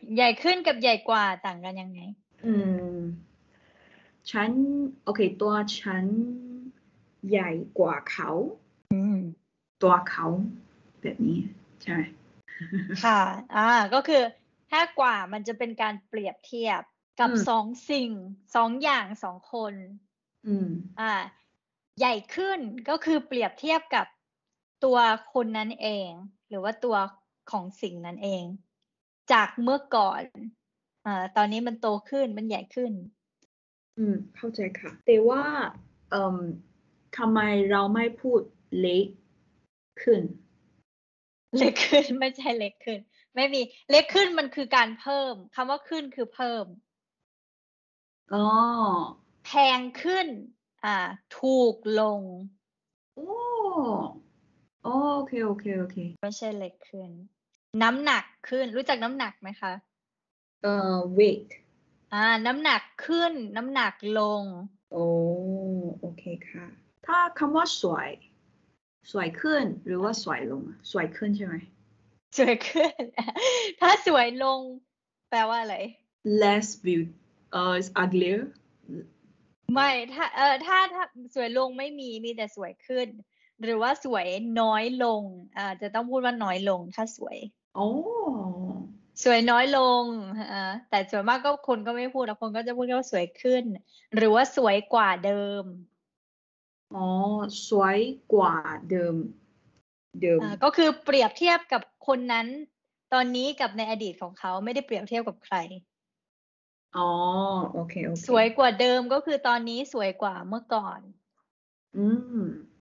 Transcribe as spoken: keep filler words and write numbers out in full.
ใหญ่ขึ้นกับใหญ่กว่าต่างกันยังไงอืมฉันโอเคตัวฉันใหญ่กว่าเขาอืมตัวเขาแบบนี้ใช่ไหมค่ะอ่าก็คือถ้ากว่ามันจะเป็นการเปรียบเทียบกับอืมสองสิ่งสองอย่างสองคนอืมอ่าใหญ่ขึ้นก็คือเปรียบเทียบกับตัวคนนั้นเองหรือว่าตัวของสิ่งนั้นเองจากเมื่อก่อนอ่าตอนนี้มันโตขึ้นมันใหญ่ขึ้นอืมเข้าใจค่ะแต่ว่าเอ่อทำไมเราไม่พูดเล็กขึ้นเล็กขึ้นไม่ใช่เล็กขึ้นไม่มีเล็กขึ้นมันคือการเพิ่มคำว่าขึ้นคือเพิ่มอ๋อแพงขึ้นอ่าถูกลงโอ้โอเคโอเคโอเคไม่ใช่เล็กขึ้นน้ำหนักขึ้นรู้จักน้ำหนักไหมคะเอ่อ weight อ่าน้ำหนักขึ้นน้ำหนักลงโอ้โอเคค่ะ ถ้าคำว่าสวย สวยขึ้นหรือว่าสวยลงอะสวยขึ้นใช่ไหมสวยขึ้น ถ้าสวยลงแปลว่าอะไร less beauty เอ่อ is uglier ไม่ถ้าเออถ้าถ้าสวยลงไม่มีมีแต่สวยขึ้น หรือว่าสวยน้อยลงอ่าจะต้องพูดว่าน้อยลงถ้าสวยโอ้สวยน้อยลงอ่าแต่ส่วนมากก็คนก็ไม่พูดแล้วคนก็จะพูดแค่ว่าสวยขึ้น หรือว่าสวยกว่าเดิมอ๋อสวยกว่าเดิมเดิมอ่าก็คือเปรียบเทียบกับคนนั้นตอนนี้กับในอดีตของเขาไม่ได้เปรียบเทียบกับใครอ๋อโอเคโอเคสวยกว่าเดิมก็คือตอนนี้สวยกว่าเมื่อก่อนอืม